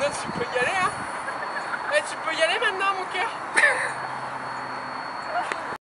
tu peux y aller, hein. Tu peux y aller maintenant, mon